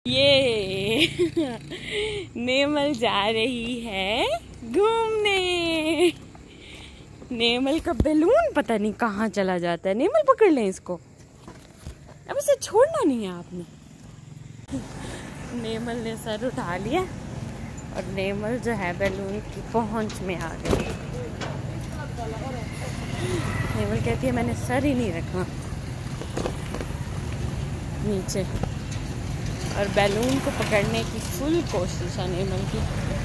ये नेमल जा रही है घूमने। नेमल का बैलून पता नहीं कहाँ चला जाता है। नेमल पकड़ लें इसको, अब इसे छोड़ना नहीं है आपने। नेमल ने सर उठा लिया और नेमल जो है बैलून की पहुंच में आ गई। नेमल कहती है मैंने सर ही नहीं रखा नीचे, और बैलून को पकड़ने की फुल कोशिश है नेमल की।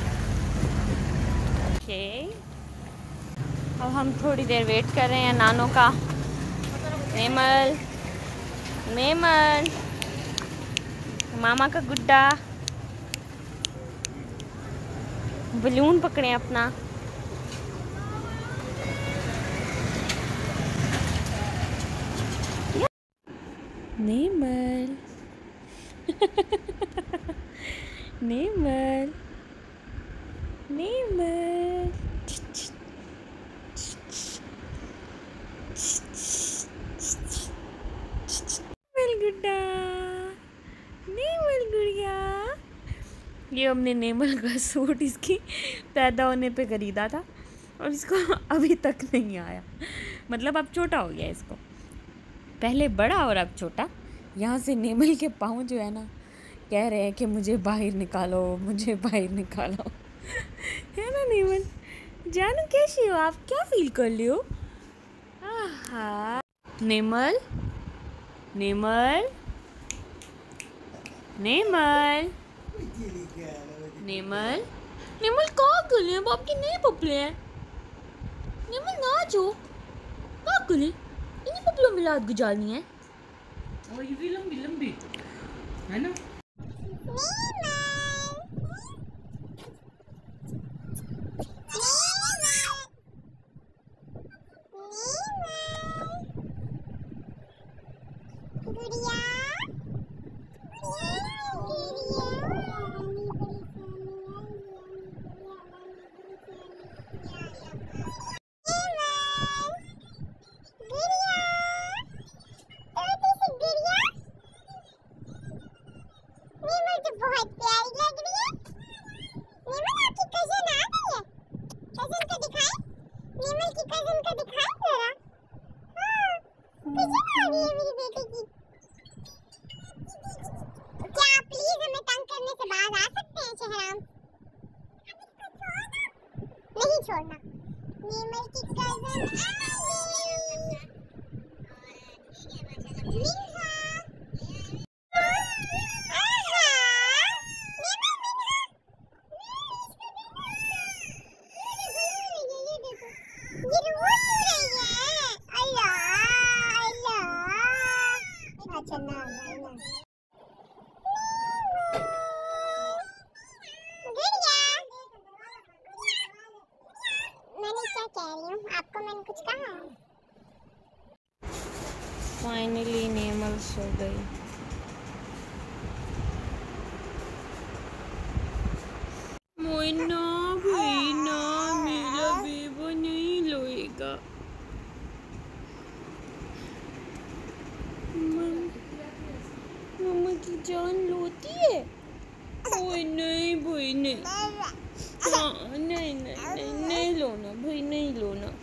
ओके, अब हम थोड़ी देर वेट कर रहे हैं नानो का। नेमल, नेमल, मामा का गुड्डा, बैलून पकड़े अपना। नेमल नेमल, नेमल, नेमल गुड्डा, नेमल गुड़िया। ये हमने नेमल का सूट इसकी पैदा होने पे खरीदा था और इसको अभी तक नहीं आया। मतलब अब छोटा हो गया इसको, पहले बड़ा और अब छोटा। यहाँ से नेमल के पाँव जो है ना कह रहे हैं कि मुझे बाहर निकालो, मुझे बाहर निकालो। है ना नेमल? जानू कैसी हो आप? क्या फील कर रही हो? आहा, नेमल, नेमल, नेमल, नेमल, नेमल कहाँ गए हैं? बाप के नए पपले हैं। नेमल ना जो कहाँ गए? इन्हीं पपलों में रात गुजारनी है। और ये भी लंबी लंबी है ना। बहुत प्यारी लग रही है। नेमल आपकी कज़न आ गई है। कज़न को दिखाएं। नेमल की कज़न को दिखाएं जरा। हाँ, कज़न आ रही है मेरी बेटे की। क्या आप प्लीज हमें तंग करने से बाहर आ सकते हैं शहराम? नहीं छोड़ना। नेमल की कज़न आ गई। आपको मैंने कुछ कहा? फाइनली नेमल सो गई। मोइना भाई ना, मेरा बेबो नहीं लोएगा। मम्मा की जान लोती है। ओए नहीं भाई नहीं। हाँ, नहीं नहीं नहीं नहीं लोना भाई, नहीं लोना।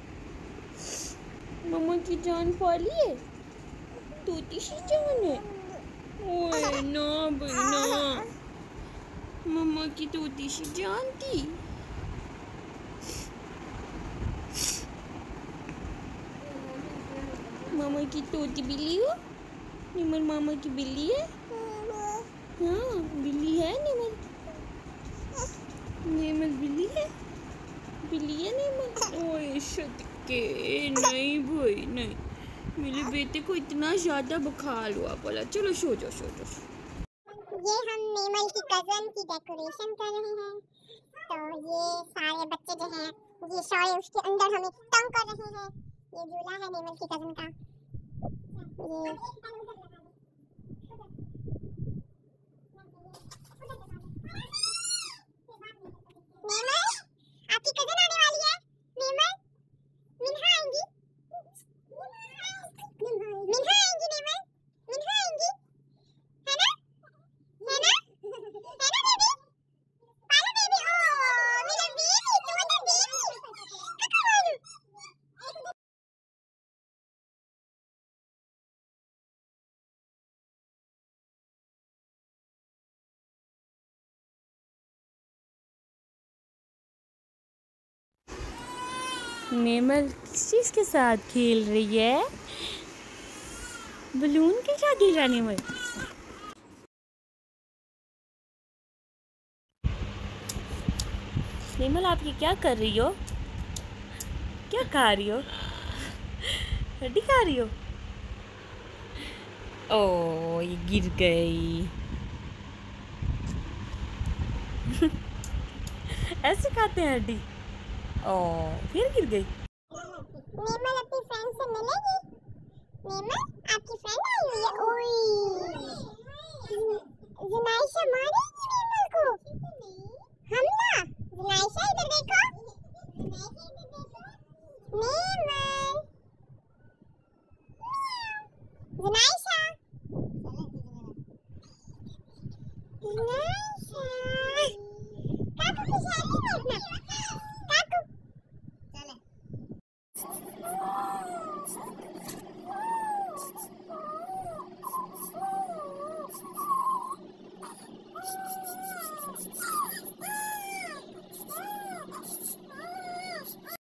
मम्मा की जान पाली है, तोती सी जान है। ओए ना भाई ना, मम्मा की तोती सी जान थी। मामा की तोती बिल्ली हो। नेमल मामा की बिल्ली है। हाँ बिल्ली है नेमल। नेमल बिल्ली है, बिल्ली है नेमल। ओए सदके नहीं भाई नहीं, मेरे बेटे को इतना ज्यादा बुखार हुआ बोला। चलो सो जाओ सो जाओ। ये हम नेमल की कज़न की डेकोरेशन कर रहे हैं। तो ये सारे बच्चे जो हैं ये सारे उसके अंदर हमें तंग कर रहे हैं। ये झूला है नेमल की कज़न का। ये नेमल आपकी कज़न आने वाली है। नेमल, मिन्हा आएंगी। मिन्हा आएंगी नेमल, मिन्हा आएंगी, है ना? है नेमल किस चीज़ के साथ खेल रही है? बलून के साथ खेल रहा है नेमल। नेमल आप ये क्या कर रही हो? क्या खा रही हो? हड्डी खा रही हो? ओ ये गिर गई। ऐसे खाते हैं हड्डी। ओ फिर गिर गई। नेमल अपनी फ्रेंड से मिलेगी। नेमल आपकी फ्रेंड आई हुई है। ओए जुनाइशा मारेगी नेमल को। हमला जुनाइशा इधर देखो। नेमल जुनाइशा